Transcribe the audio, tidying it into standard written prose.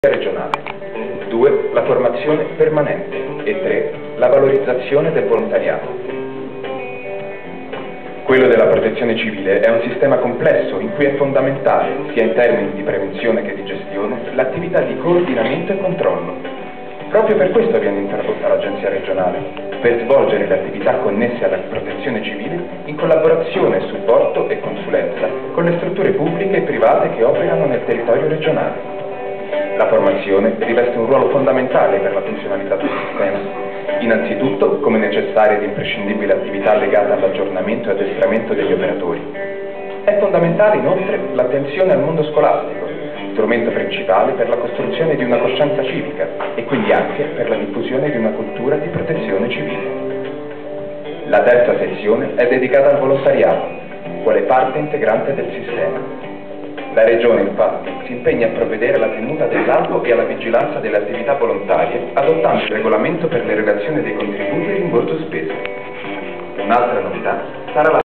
regionale. 2. La formazione permanente. E 3. La valorizzazione del volontariato. Quello della protezione civile è un sistema complesso in cui è fondamentale, sia in termini di prevenzione che di gestione, l'attività di coordinamento e controllo. Proprio per questo viene introdotta l'Agenzia regionale, per svolgere le attività connesse alla protezione civile in collaborazione, supporto e consulenza con le strutture pubbliche e private che operano nel territorio regionale. La formazione riveste un ruolo fondamentale per la funzionalità del sistema, innanzitutto come necessaria ed imprescindibile attività legata all'aggiornamento e addestramento degli operatori. È fondamentale inoltre l'attenzione al mondo scolastico, strumento principale per la costruzione di una coscienza civica e quindi anche per la diffusione di una cultura di protezione civile. La terza sezione è dedicata al volontariato, quale parte integrante del sistema. La Regione, infatti, si impegna a provvedere alla tenuta del salvo e alla vigilanza delle attività volontarie, adottando il regolamento per l'erogazione dei contributi e rimborso spese. Un'altra novità sarà la